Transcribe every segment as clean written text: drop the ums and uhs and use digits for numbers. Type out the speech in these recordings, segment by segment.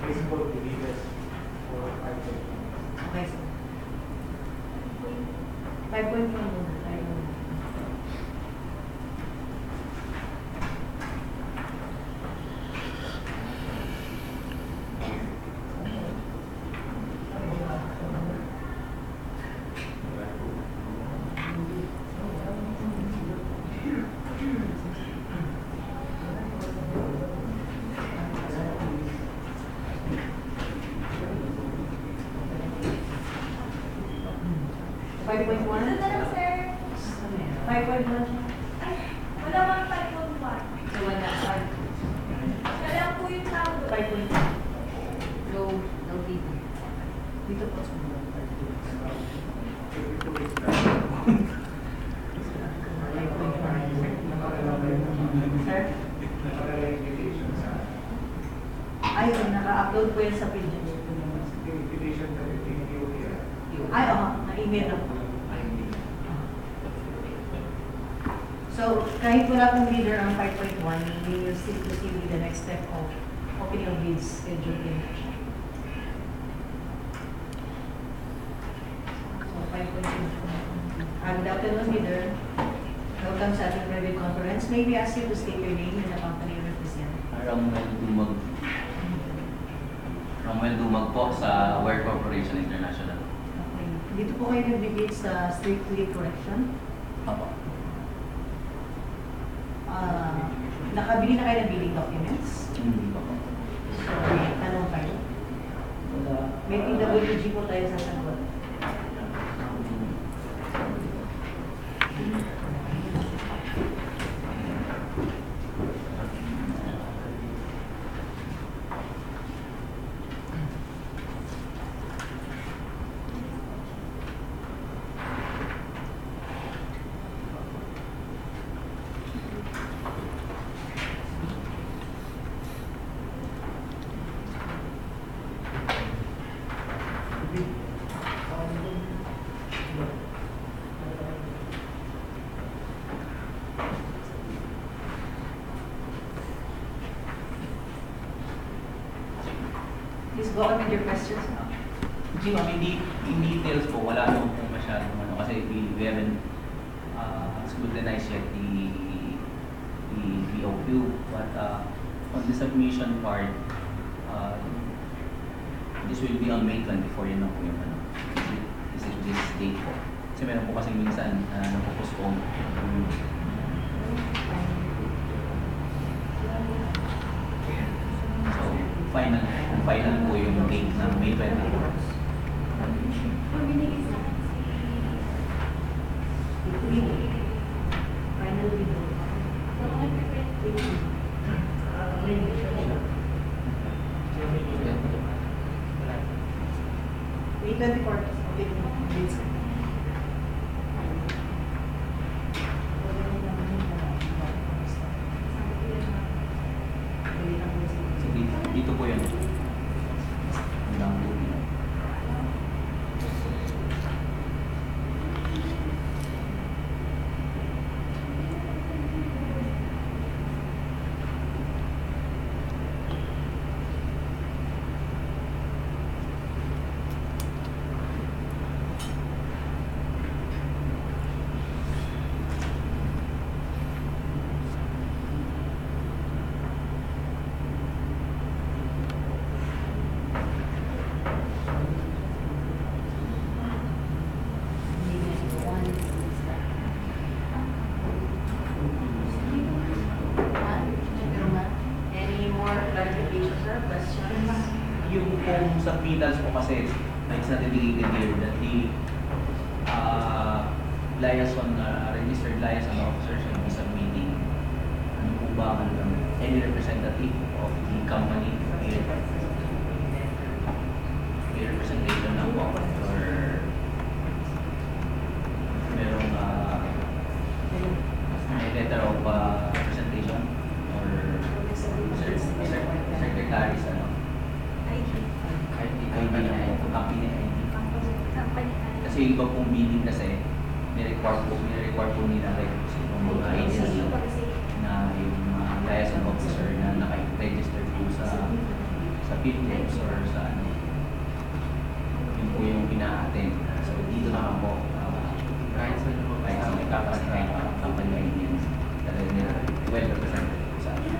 Basically, believers for 5.1. Okay, sir. 5.1 muna tayo. Ano na lang, sir? 5.1. Ay, wala mang 5.1. So, wala. Kaya po yung tawag. 5.1. Low dito. Dito po sa mga 5.1. Sir? Ayun, naka-upload po yan sa page. Ay, oo. Na-email na po. So, kahit wala pong leader ang 5.1, we will still proceed with the next step of opening of bids scheduled in. So, 5.2. Good afternoon, leader. Welcome sa ating private conference. May we ask you to state your name and the company you represent? Ramel Dumag po sa Ware Corporation International. Okay. Dito po kayo nag-debate sa strictly correction. Apo. Nakabili na kayo ng billing documents? Hindi pa po. So, may tanong kayo. May PWG po tayo sasagot. Please go on with your questions now. Hindi ma'am, in details po, wala naman po masyadong kasi we haven't scrutinized yet the BOQ, but on the submission part, this will be on May 24 yun na po yung this date po. Kasi meron po kasi minsan napopostpone. So, final po yung date ng May 24. Kung binigay sa akin Final video. May 24. Okay. Please. So, dito po yun. Hanggang po yun. Any more clarifications or questions? Yung kung sa penals po kasi, it's not indicated here that the liaison, registered liaison officer should be submitting ano po ba any representative of the company may representation ng po or merong may letter of representation or secretaries ID na company ID. Kasi iba pong billing kasi ni-require po nila like yung mga agency na yung liaison officer na naka-register po sa fitness or sa ano. Yun po yung pina-attend. So dito naman po, kahit sa nagkakaroon ng company ideas, talaga nila well represented po sa akin.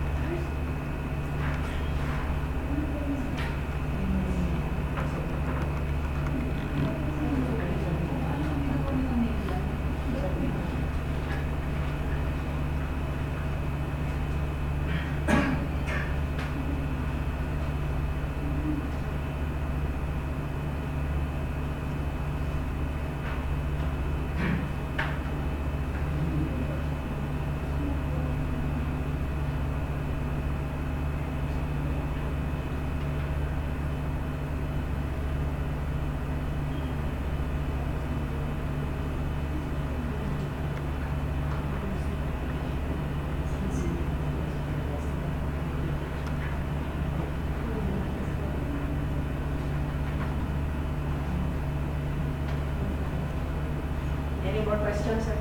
Any more questions, sir?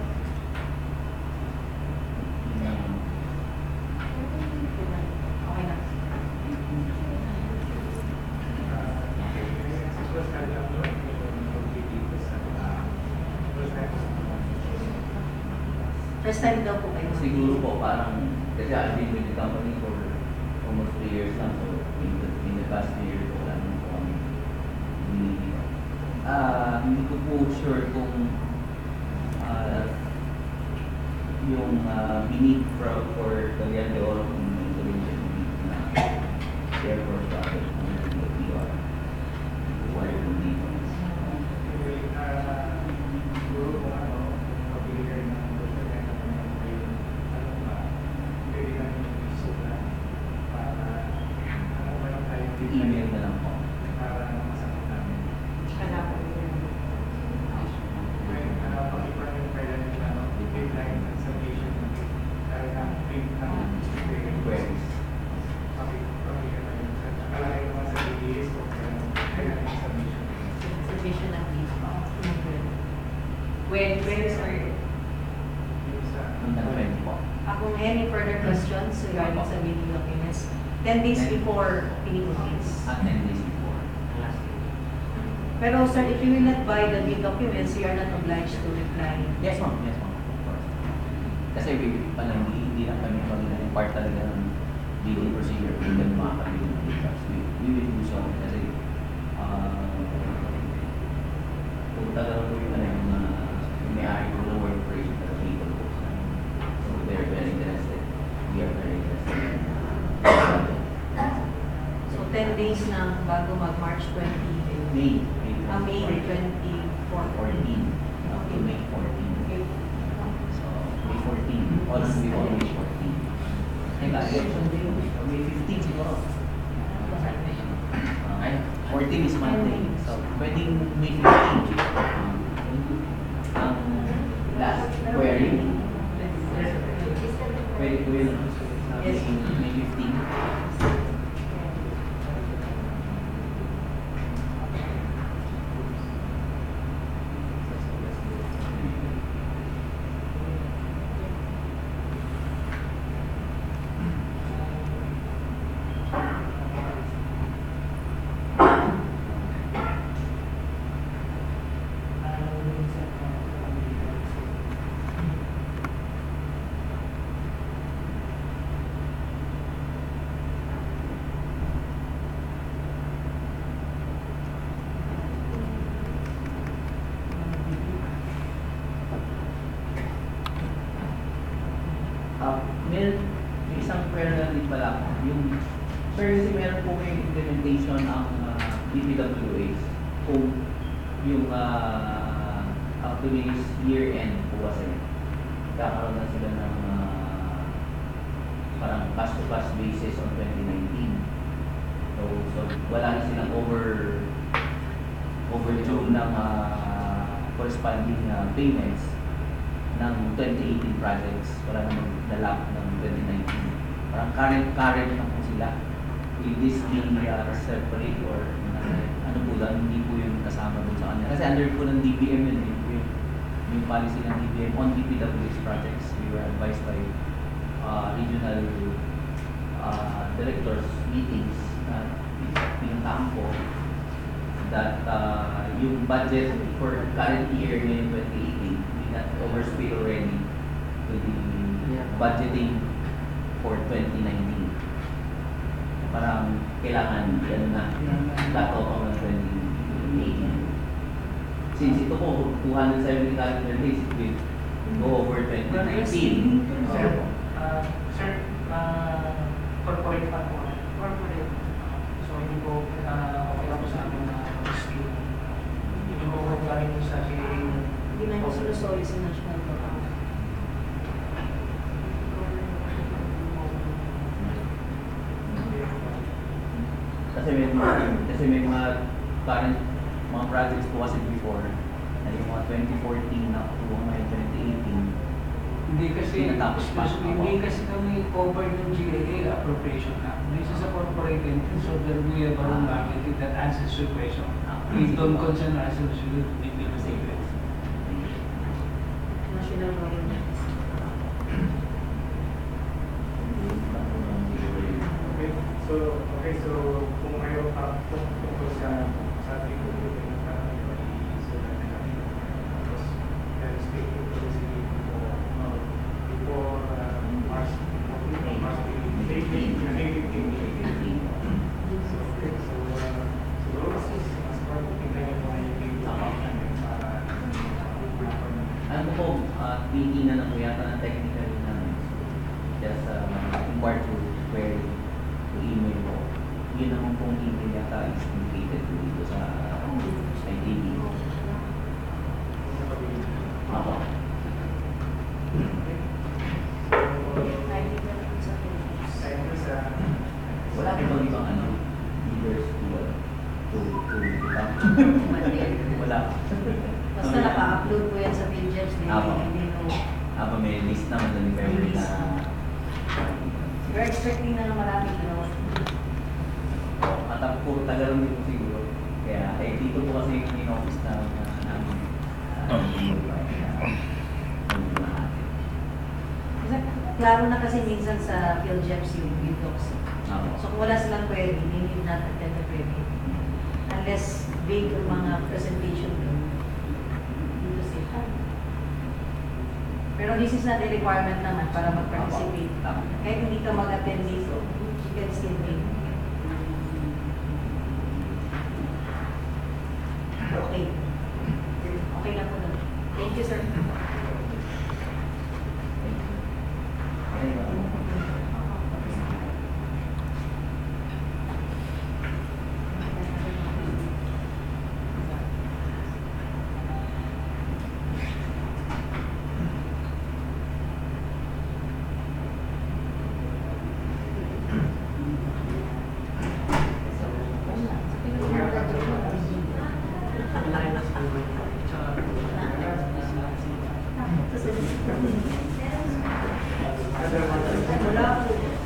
Okay na. First time daw po kayo. Siguro po parang, kasi I've been with the company for almost 3 years now, so in the past 3 years, wala naman po kami. Hindi ko po sure kung yung beneath for Cagayan de Oro kung solution na share for profit under the PR required from dito. Email na lang po. Kaya po. Queries. Submission ng fees po. When are Hanggang 20 po. kung any further questions regarding sa bidding documents, 10 days before bidding fees. At 10 days before. Pero sir, if you will not buy the bid documents, you are not obliged to reply. Yes ma'am, of course. Kasi hindi lang kami magiging part talaga ng bidding procedure kung hindi makakabili ng contracts. We will do so kasi kung talaga po yung may-ari ko ng work operation talaga people po. So they're very interested. We are very interested. So 10 days na bago mag-March 20. May 24. 14 up to May 14. So, May 14. All of before May 14. Ay, election day. May 15 siguro. Ay, 14 is Monday. So, pwedeng May 15. Ang last query. Pwede ko yun. Yes. May 15. May isang query na din pala. Yung, sir, kasi meron po yung implementation ang DPWH kung yung actually year end po kasi kakaroon na sila ng parang cash-to-cash basis on 2019. So wala na silang overdue ng corresponding payments ng 2018 projects. Wala namang nalap ng 2019. Parang current na po sila. Will this be separate or ano po lang, hindi po yung kasama dun sa kanya. Kasi under po ng DBM yun, yun po yung policy ng DBM on DPWH projects. We were advised by regional directors meetings na pinuntahan ko that yung budget for current year ngayon 2018, we got overspent already to the budgeting for 2019. Parang kailangan yan na cut off ng 2018. Since ito po, 270 calendar days, it will go over 2019. Sir, corporate fund po. Corporate. So, hindi po, okay lang po sa amin na still. Hindi po galing po sa Hindi na yung sinusoli sa national account. Kasi may mga current mga projects po kasi before na yung mga 2014 na kuha ngayon 2018. Hindi kasi, Tinatapos pa. hindi kasi kami covered ng GAA appropriation na. This is a corporate entity, so there will be a barong budget that answers your question. Please don't concern us with the secrets. National government. Okay, so kung mayroon pa tungkol sa ating group ng so that tapos speaking to the city before March 18. So as part of the Ano po, thinking na lang po yata ng technical namin. Just inquire to query to email po. Yun naman pong email yata is indicated po dito sa ITV. Ako. Wala po bang ibang leaders wala. Basta naka-upload po yan sa PGFs. May list naman doon ni Perry na We're expecting na marami ginawa. matap po, tagal din po siguro. Kaya dito po kasi yung in-office na namin. Kasi klaro na kasi minsan sa PhilJeps yung docs. So kung wala silang pwede, they need not attend the pwede. Unless big yung mga presentation doon. Dito sila. Pero this is not a requirement naman para mag-participate. Kahit hindi ka mag-attend dito, you can still make. Okay. Okay lang po doon. Thank you, sir. Wala po.